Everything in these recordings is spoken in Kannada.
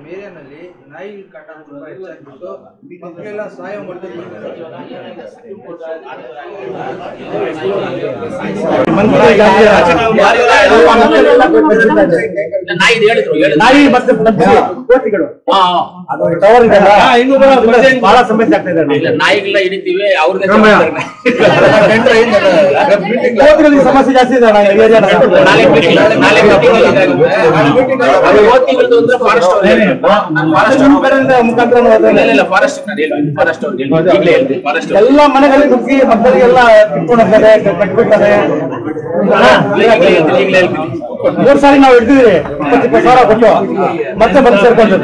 ಏರಿಯಾನಲ್ಲಿ ನಾಯಿ ಕಾಟ ತುಂಬಾ ಹೆಚ್ಚಾಗ್ಬಿಟ್ಟು ಮಕ್ಕಳೆಲ್ಲ ಸಹಾಯ ಮಾಡ್ತಾರೆ. ಬಹಳ ಸಮಸ್ಯೆ ಆಗ್ತಾ ಇದೆ. ನಾಯಿಗೆಲ್ಲ ಹಿಡಿತೀವಿ, ಅವ್ರಿಗೆ ಸಮಸ್ಯೆ ಜಾಸ್ತಿ ಇದೆ. ಎಲ್ಲ ಮನೆಗಳಲ್ಲಿ ನುಗ್ಗಿ ಮಕ್ಕಳಿಗೆಲ್ಲ ಕಿತ್ಕೊಂಡು ಹೋಗ್ತಾರೆ, ಕಟ್ಬಿಡ್ತಾರೆ. 3 ಸಾರಿ ನಾವು ಹಿಡಿದಿದ್ವಿ, 20,000 ಕೊಟ್ಟು ಮತ್ತೆ ಬಂದು ಸೇರ್ಕೊಂಡು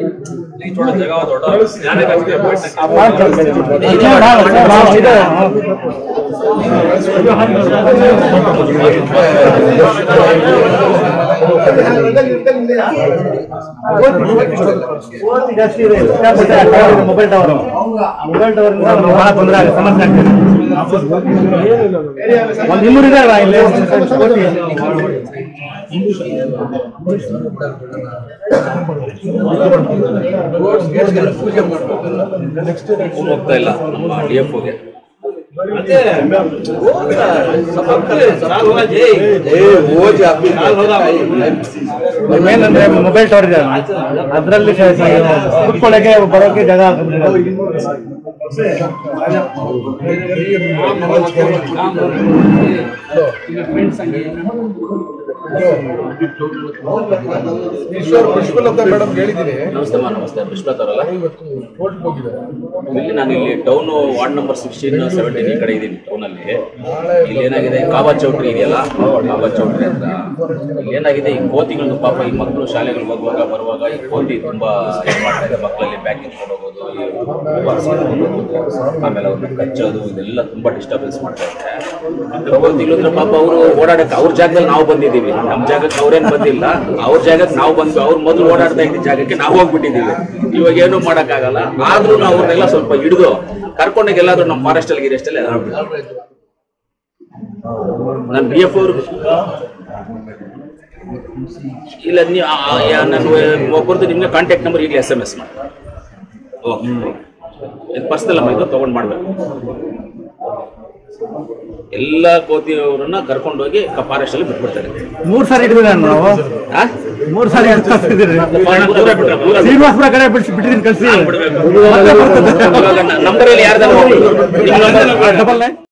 ಜಾಸ್ತಿ ಇದೆ. ಮೊಬೈಲ್ ಟವರ್ ಬಹಳ ತೊಂದರೆ ಆಗುತ್ತೆ, ಸಮಸ್ಯೆ ಆಗ್ತದೆ. 200 ಇದೆ ಇಲ್ಲಿ ಹೋಗ್ತಾ ಇಲ್ಲ DFOಗೆ. ಏನಂದ್ರೆ ಮೊಬೈಲ್ ಟವರ್ ಇದೆ, ಅದರಲ್ಲಿ ಕುತ್ಕೊಳ್ಳೋಕೆ ಬರೋಕೆ ಜಾಗ ನಮಸ್ತೆ ವಿಶ್ವನಾಥ್ ಅವರಲ್ಲ. ಇಲ್ಲಿ ನಾನು ಇಲ್ಲಿ ಟೌನ್ ವಾರ್ಡ್ ನಂಬರ್ 16, 17 ಈ ಕಡೆ ಇದ್ದೀನಿ ಟೌನ್ ಅಲ್ಲಿ. ಇಲ್ಲಿ ಏನಾಗಿದೆ, ಕಾಬಾ ಚೌಟ್ರಿ ಇದೆಯಲ್ಲ, ಕಾಬಾ ಚೌಟ್ರಿ ಅಂತ ಇಲ್ಲಿ ಏನಾಗಿದೆ, ಈ ಕೋತಿಗಳನ್ನು ಪಾಪ ಈ ಮಕ್ಕಳು ಶಾಲೆಗಳಿಗೆ ಹೋಗುವಾಗ ಬರುವಾಗ ಈ ಕೋತಿ ತುಂಬಾ ಮಾಡ್ತಾ ಇದೆ. ಮಕ್ಕಳಲ್ಲಿ ಬ್ಯಾಗ್ ಇಟ್ಕೊಂಡು ಹೋಗೋದು, ಆಮೇಲೆ ಅವ್ರನ್ನ ಕಚ್ಚೋದು, ಇದೆಲ್ಲ ತುಂಬಾ ಡಿಸ್ಟರ್ಬೆನ್ಸ್ ಮಾಡ್ತಾ ಇದ್ದಾರೆ. ಕೋತಿಗಳು ಪಾಪ ಅವರು ಓಡಾಡಕ್ಕೆ ಅವ್ರ ಜಾಗದಲ್ಲಿ ನಾವು ಬಂದಿದ್ದೀವಿ, ನಮ್ಮ ಜಾಗಕ್ಕೆ ಅವ್ರೇನು ಬಂದಿಲ್ಲ, ಅವ್ರ ಜಾಗಕ್ಕೆ ನಾವು ಬಂದ್ವಿ. ಅವ್ರು ಮೊದಲು ಓಡಾಡ್ತಾ ಇದ್ದ ಜಾಗಕ್ಕೆ ನಾವು ಹೋಗ್ಬಿಟ್ಟಿದ್ದೀವಿ. ಇವಾಗ ಏನು ಮಾಡೋಕ್ಕಾಗಲ್ಲ. ಆದ್ರೂ ನಾವು ಅವ್ರನ್ನೆಲ್ಲ ಸ್ವಲ್ಪ ಹಿಡಿದು ಕರ್ಕೊಂಡಾಗ ಎಲ್ಲಾದ್ರೂ ನಮ್ಮ ಫಾರೆಸ್ಟ್ ಅಲ್ಲಿ ಗಿರೆಸ್ಟಲ್ಲಿ ನಾನು BF ಅವರು ಇಲ್ಲ, ನಾನು ಒಬ್ಬರದ್ದು ನಿಮ್ಗೆ ಕಾಂಟ್ಯಾಕ್ಟ್ ನಂಬರ್ ಈಗಲೇ SMS ಮಾಡಿ. ಓಕೆ, ಪರ್ಸನಲ್ ಅಮ್ಮ, ಇದು ತಗೊಂಡು ಮಾಡ್ಬೇಕು. ಎಲ್ಲ ಕೋತಿಯವರನ್ನ ಕರ್ಕೊಂಡೋಗಿ ಫಾರೆಸ್ಟ್ ಅಲ್ಲಿ ಬಿಟ್ಬಿಡ್ತಾರೆ. 3 ಸಾರಿ ಹಿಡಿದ್ರೆ ನಾವು 3 ಸಾರಿ ಶ್ರೀನಿವಾಸಪುರ ಕಡೆ ಬಿಟ್ಟಿದ್ದೀನಿ, ಕಳಿಸಿ. ನಂಬರ್ ಯಾರ್ದಾರ